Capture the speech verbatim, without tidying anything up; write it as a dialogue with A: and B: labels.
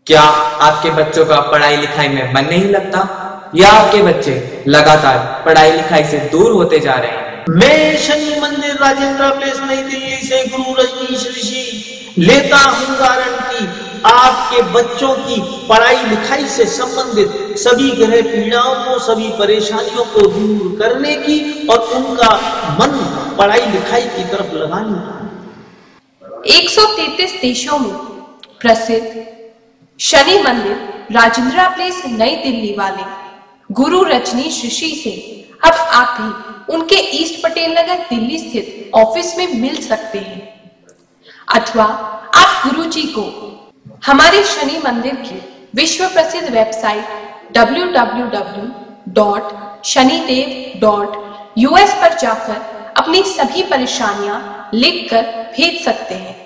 A: क्या आपके बच्चों का पढ़ाई लिखाई में मन नहीं लगता या आपके बच्चे लगातार पढ़ाई लिखाई से दूर होते जा रहे हैं?
B: मैं शनि मंदिर राजेंद्र प्लेस नई दिल्ली से गुरु रजनीश ऋषि लेता हूं गारंटी आपके बच्चों की पढ़ाई लिखाई से संबंधित सभी ग्रह पीड़ाओं को, सभी परेशानियों को दूर करने की और उनका मन पढ़ाई लिखाई की तरफ लगाने की।
C: एक सौ तैंतीस देशों में प्रसिद्ध शनि मंदिर राजेंद्र प्लेस नई दिल्ली वाले गुरु रजनीश ऋषि से अब आप भी उनके ईस्ट पटेल नगर दिल्ली स्थित ऑफिस में मिल सकते हैं, अथवा आप गुरु जी को हमारे शनि मंदिर की विश्व प्रसिद्ध website W W W dot Shanidev dot U S पर जाकर अपनी सभी परेशानियां लिखकर भेज सकते हैं।